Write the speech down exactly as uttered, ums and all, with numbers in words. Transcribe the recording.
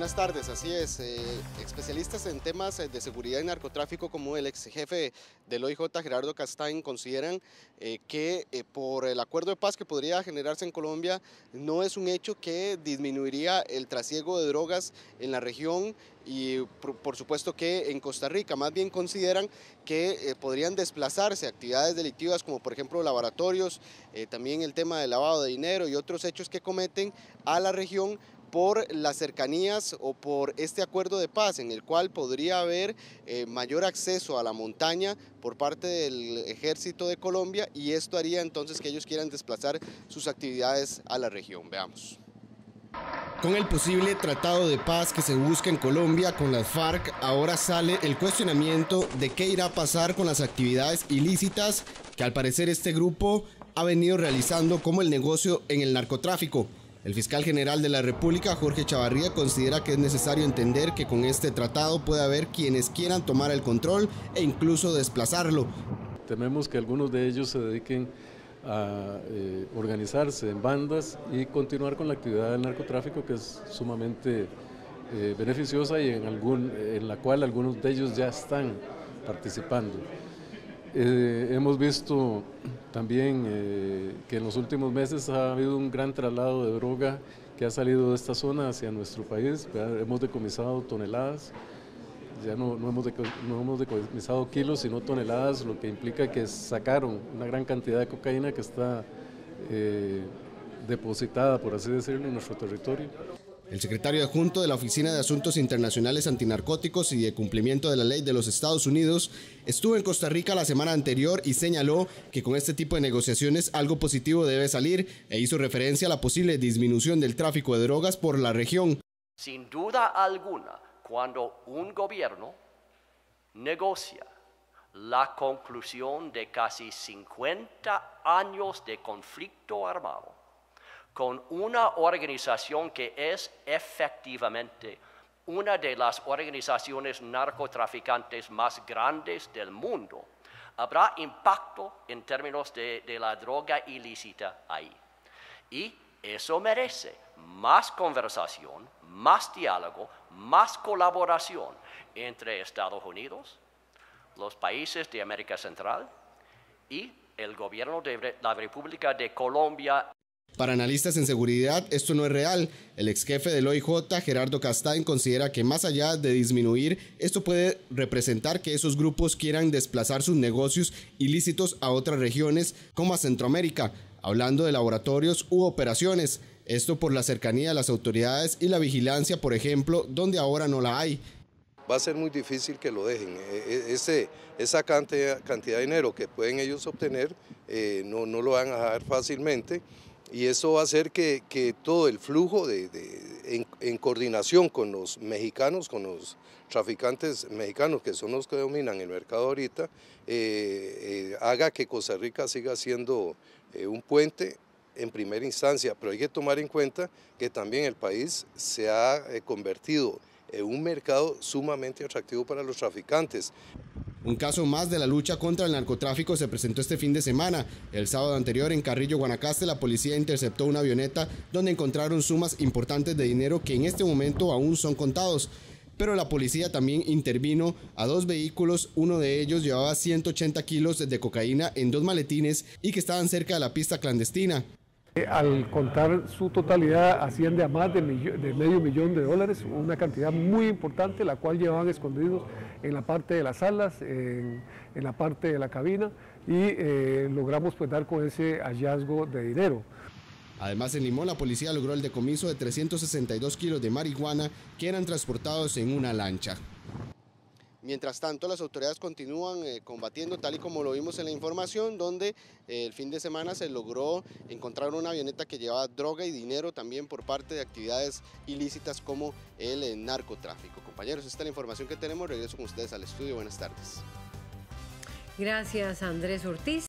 buenas tardes, así es. Eh, especialistas en temas de seguridad y narcotráfico como el ex jefe del O I J, Gerardo Castain, consideran eh, que eh, por el acuerdo de paz que podría generarse en Colombia no es un hecho que disminuiría el trasiego de drogas en la región y por, por supuesto que en Costa Rica. Más bien consideran que eh, podrían desplazarse actividades delictivas como por ejemplo laboratorios, eh, también el tema del lavado de dinero y otros hechos que cometen a la región por las cercanías o por este acuerdo de paz en el cual podría haber eh, mayor acceso a la montaña por parte del ejército de Colombia, y esto haría entonces que ellos quieran desplazar sus actividades a la región. Veamos. Con el posible tratado de paz que se busca en Colombia con las FARC, ahora sale el cuestionamiento de qué irá a pasar con las actividades ilícitas que al parecer este grupo ha venido realizando, como el negocio en el narcotráfico. El fiscal general de la República, Jorge Chavarría, considera que es necesario entender que con este tratado puede haber quienes quieran tomar el control e incluso desplazarlo. Tememos que algunos de ellos se dediquen a eh, organizarse en bandas y continuar con la actividad del narcotráfico, que es sumamente eh, beneficiosa y en, algún, en la cual algunos de ellos ya están participando. Eh, hemos visto también eh, que en los últimos meses ha habido un gran traslado de droga que ha salido de esta zona hacia nuestro país. Hemos decomisado toneladas, ya no, no, hemos deco, no hemos decomisado kilos, sino toneladas, lo que implica que sacaron una gran cantidad de cocaína que está eh, depositada, por así decirlo, en nuestro territorio. El secretario adjunto de la Oficina de Asuntos Internacionales Antinarcóticos y de Cumplimiento de la Ley de los Estados Unidos estuvo en Costa Rica la semana anterior y señaló que con este tipo de negociaciones algo positivo debe salir, e hizo referencia a la posible disminución del tráfico de drogas por la región. Sin duda alguna, cuando un gobierno negocia la conclusión de casi cincuenta años de conflicto armado con una organización que es efectivamente una de las organizaciones narcotraficantes más grandes del mundo, habrá impacto en términos de, de la droga ilícita ahí. Y eso merece más conversación, más diálogo, más colaboración entre Estados Unidos, los países de América Central y el gobierno de la República de Colombia. Para analistas en seguridad, esto no es real. El ex jefe del O I J, Gerardo Castain, considera que más allá de disminuir, esto puede representar que esos grupos quieran desplazar sus negocios ilícitos a otras regiones como a Centroamérica, hablando de laboratorios u operaciones. Esto por la cercanía a las autoridades y la vigilancia, por ejemplo, donde ahora no la hay. Va a ser muy difícil que lo dejen. Ese, esa cantidad, cantidad de dinero que pueden ellos obtener eh, no, no lo van a dejar fácilmente. Y eso va a hacer que, que todo el flujo de, de, en, en coordinación con los mexicanos, con los traficantes mexicanos, que son los que dominan el mercado ahorita, eh, eh, haga que Costa Rica siga siendo eh, un puente en primera instancia. Pero hay que tomar en cuenta que también el país se ha eh, convertido en un mercado sumamente atractivo para los traficantes. Un caso más de la lucha contra el narcotráfico se presentó este fin de semana. El sábado anterior en Carrillo, Guanacaste, la policía interceptó una avioneta donde encontraron sumas importantes de dinero que en este momento aún son contados. Pero la policía también intervino a dos vehículos, uno de ellos llevaba ciento ochenta kilos de cocaína en dos maletines y que estaban cerca de la pista clandestina. Al contar su totalidad asciende a más de, de medio millón de dólares, una cantidad muy importante, la cual llevaban escondidos en la parte de las salas, en, en la parte de la cabina, y eh, logramos pues dar con ese hallazgo de dinero. Además, en Limón la policía logró el decomiso de trescientos sesenta y dos kilos de marihuana que eran transportados en una lancha. Mientras tanto, las autoridades continúan eh, combatiendo, tal y como lo vimos en la información, donde eh, el fin de semana se logró encontrar una avioneta que llevaba droga y dinero también por parte de actividades ilícitas como el eh, narcotráfico. Compañeros, esta es la información que tenemos. Regreso con ustedes al estudio. Buenas tardes. Gracias, Andrés Ortiz.